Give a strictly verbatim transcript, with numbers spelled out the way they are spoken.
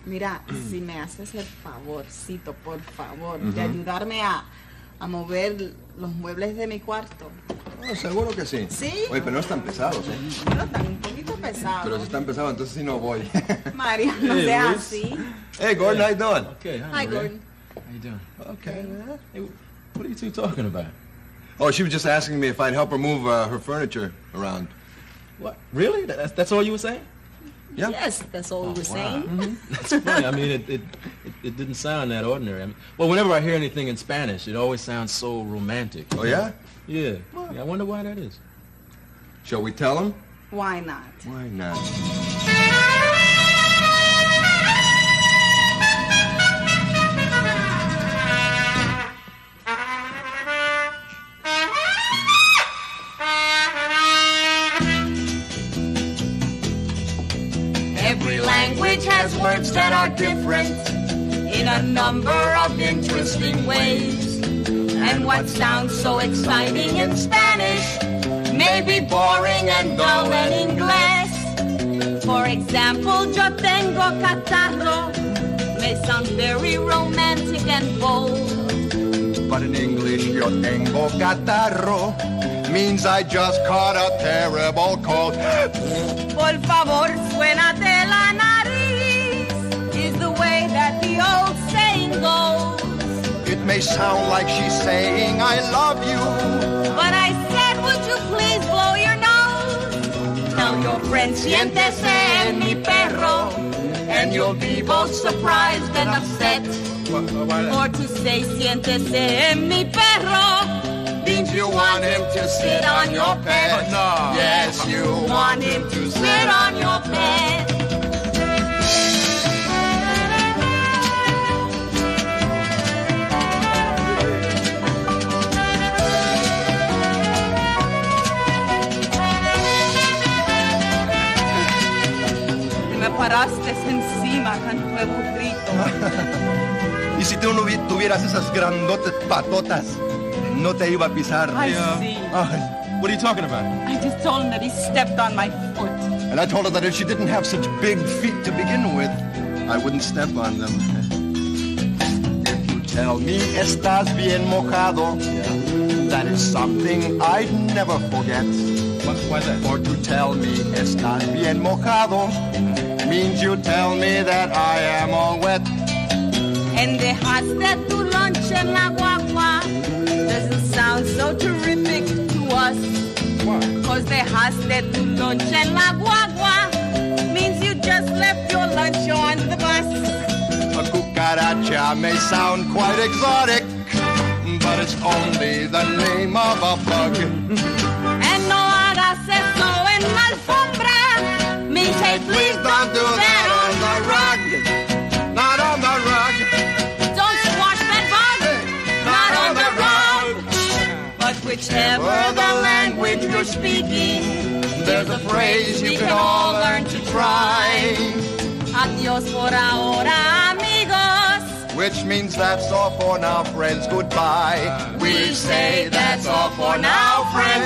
Mira, si me haces el favorcito, por favor, uh-huh. de ayudarme a, a mover los muebles de mi cuarto. Oh, seguro que sí. ¿Sí? Oye, pero no están pesados, ¿eh? No, están un poquito pesados. Pero si están pesados, entonces sí no voy. Mario, no Hey, seas Luis. así. Hey, Gordon, how you doing? Okay, hi, Hi, Maria. Gordon. How you doing? Okay. Hey, what are you two talking about? Oh, she was just asking me if I'd help her move uh, her furniture around. What? Really? That's, that's all you were saying? Yeah. Yes, that's all Oh, we're wow. saying. Mm-hmm. That's funny. I mean, it, it, it, it didn't sound that ordinary. I mean, well, whenever I hear anything in Spanish, it always sounds so romantic. Oh, yeah? Yeah. yeah. I wonder why that is. Shall we tell him? Why not? Why not? Every language has words that are different in a number of interesting ways. And what sounds so exciting in Spanish may be boring and dull in English. For example, yo tengo catarro may sound very romantic and bold. But in English, yo tengo catarro means I just caught a terrible cold. Por favor, suénate la nariz is the way that the old saying goes. It may sound like she's saying I love you, But I said, would you please blow your nose? Tell your friend, siéntese en mi perro, And you'll be both surprised and upset. or to say, siéntese en mi perro. Means you want him to sit on your pet. No. Yes, you want him to sit on your pet. Me paraste encima, canto burrito. Y si tú no hubi- tuvieras esas grandotes patotas, no te iba a pisar. I see. Ay. What are you talking about? I just told him that he stepped on my foot. And I told her that if she didn't have such big feet to begin with, I wouldn't step on them. If you tell me estás bien mojado, that is something I'd never forget. What, why's that? For to tell me estás bien mojado means you tell me that I am all wet. And dejaste tu lunch en la guagua. Doesn't sound so terrific to us. Why? Cause dejaste tu lunch en la guagua means you just left your lunch on the bus. A cucaracha may sound quite exotic, but it's only the name of a bug. And no hagas eso en la alfombra means hey, please Don't do that on the rug. Not on the rug. Don't squash that bug. Not on the rug. But whichever the language you're speaking, There's a phrase you can all learn to try, adios por ahora, amigos. which means that's all for now, friends. Goodbye. We say that's all for now, friends.